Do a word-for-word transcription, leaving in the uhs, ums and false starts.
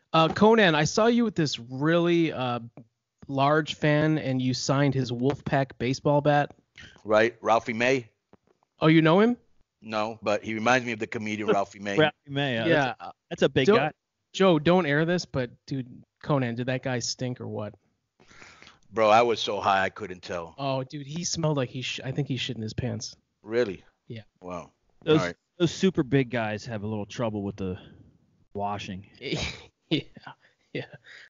Uh, Conan, I saw you with this really uh, large fan, and you signed his Wolfpack baseball bat. Right? Ralphie May? Oh, you know him? No, but he reminds me of the comedian Ralphie May. Ralphie May. Yeah, that's a, Yeah. uh, that's a big Don't, guy. Joe, don't air this, but dude, Conan, did that guy stink or what? Bro, I was so high I couldn't tell. Oh, dude, he smelled like he. Sh- I think he shit in his pants. Really? Yeah. Wow. All Those right. those super big guys have a little trouble with the washing. yeah. Yeah.